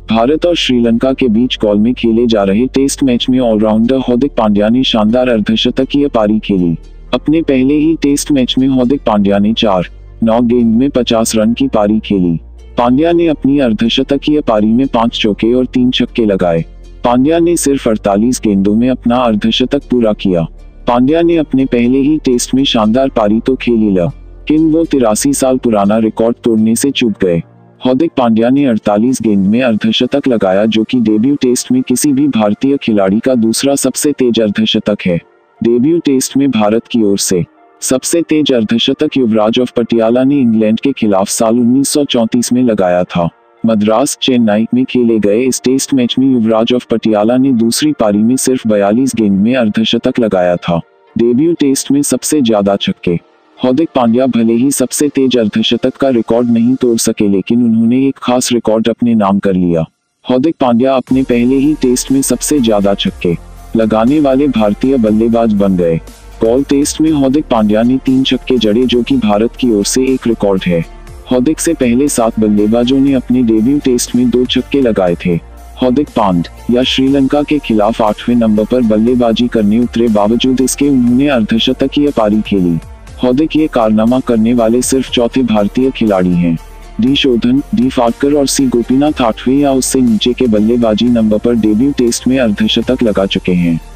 भारत और श्रीलंका के बीच कॉल में खेले जा रहे टेस्ट मैच में ऑलराउंडर हार्दिक पांड्या ने शानदार अर्धशतकीय पारी खेली। अपने पहले ही टेस्ट मैच में हार्दिक पांड्या ने 4-9 गेंद में 50 रन की पारी खेली। पांड्या ने अपनी अर्धशतकीय पारी में 5 चौके और 3 छक्के लगाए। पांड्या ने सिर्फ 48 गेंदों में अपना अर्धशतक पूरा किया। पांड्या ने अपने पहले ही टेस्ट में शानदार पारी तो खेली, लेकिन वो 83 साल पुराना रिकॉर्ड तोड़ने से चूक गए। हार्दिक पांड्या ने 48 गेंद में अर्धशतक लगाया, जो कि डेब्यू टेस्ट में किसी भी भारतीय खिलाड़ी का दूसरा सबसे तेज अर्धशतक है। डेब्यू टेस्ट में भारत की ओर से सबसे तेज अर्धशतक युवराज ऑफ पटियाला ने इंग्लैंड के खिलाफ साल 1934 में लगाया था। मद्रास चेन्नई में खेले गए इस टेस्ट मैच में युवराज ऑफ पटियाला ने दूसरी पारी में सिर्फ 42 गेंद में अर्धशतक लगाया था। डेब्यू टेस्ट में सबसे ज्यादा छक्के। हार्दिक पांड्या भले ही सबसे तेज अर्धशतक का रिकॉर्ड नहीं तोड़ सके, लेकिन उन्होंने एक खास रिकॉर्ड अपने नाम कर लिया। हार्दिक पांड्या अपने पहले ही टेस्ट में सबसे ज्यादा छक्के लगाने वाले भारतीय बल्लेबाज बन गए। कॉल टेस्ट में हार्दिक पांड्या ने 3 छक्के जड़े, जो कि भारत की ओर से एक रिकॉर्ड है। हार्दिक से पहले 7 बल्लेबाजों ने अपने डेब्यू टेस्ट में 2 छक्के लगाए थे। हार्दिक पांड्या श्रीलंका के खिलाफ 8वें नंबर पर बल्लेबाजी करने उतरे, बावजूद इसके उन्होंने अर्धशतकीय पारी खेली। हार्दिक ये कारनामा करने वाले सिर्फ चौथे भारतीय खिलाड़ी हैं। डी शोधन, डी फाटकर और सी गोपीनाथ 8वें या उससे नीचे के बल्लेबाजी नंबर पर डेब्यू टेस्ट में अर्धशतक लगा चुके हैं।